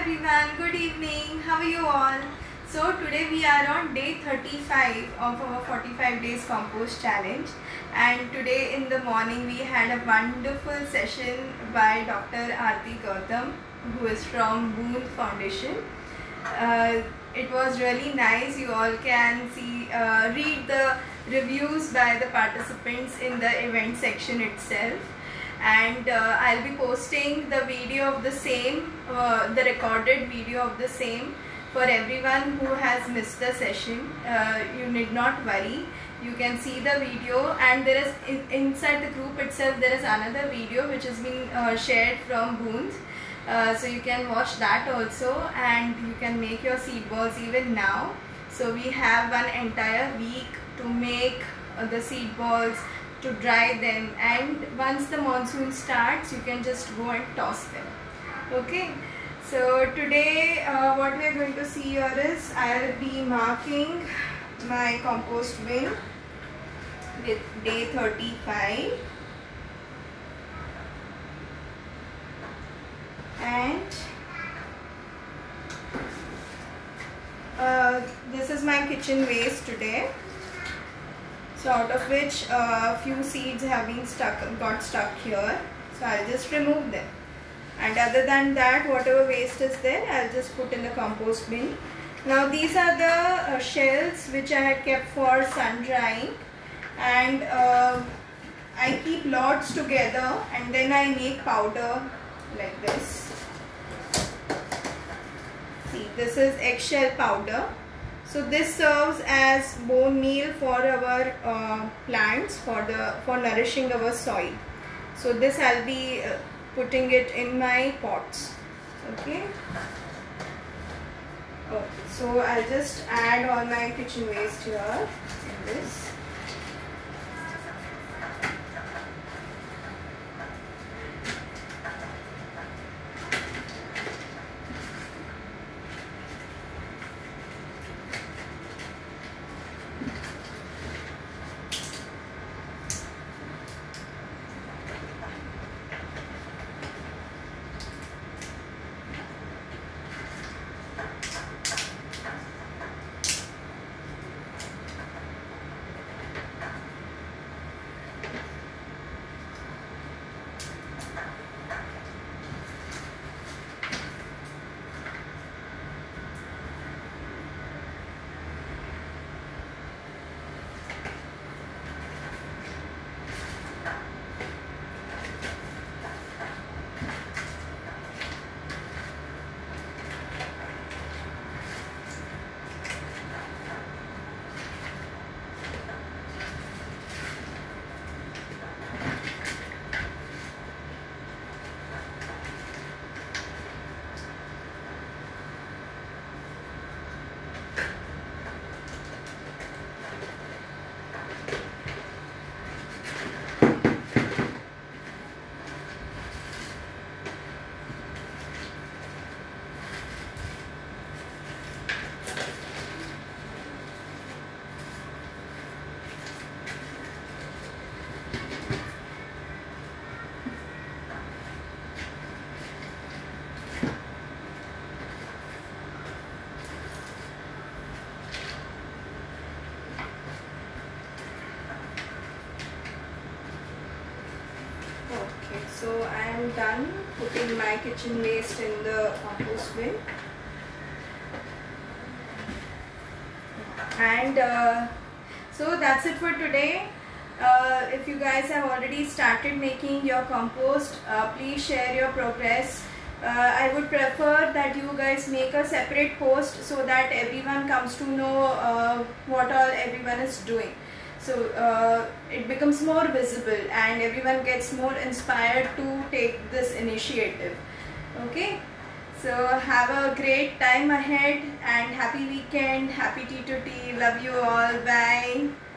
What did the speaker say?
everyone, good evening, how are you all? So today we are on day 35 of our 45 days compost challenge, and today in the morning we had a wonderful session by Dr. Aarti Gautam, who is from Boon Foundation. It was really nice. You all can see, read the reviews by the participants in the event section itself. And I'll be posting the video of the same, the recorded video of the same for everyone who has missed the session. You need not worry, you can see the video, and there is inside the group itself there is another video which has been shared from Boons, so you can watch that also, and you can make your seed balls even now. So we have one entire week to make the seed balls, to dry them, and once the monsoon starts you can just go and toss them. Okay, so today what we are going to see here is I will be marking my compost bin with day 35, and this is my kitchen waste today. So out of which a few seeds have been got stuck here, so I'll just remove them, and other than that whatever waste is there I'll just put in the compost bin. Now these are the shells which I had kept for sun drying, and I keep lots together and then I make powder like this. See, this is eggshell powder. So this serves as bone meal for our plants, for nourishing our soil. So this I'll be putting it in my pots. Okay. So I'll just add all my kitchen waste here in this. So I am done putting my kitchen waste in the compost bin, and so that's it for today. If you guys have already started making your compost, please share your progress. I would prefer that you guys make a separate post so that everyone comes to know what all everyone is doing. So it becomes more visible and everyone gets more inspired to take this initiative. Okay, so have a great time ahead and happy weekend, happy T2T, love you all, bye.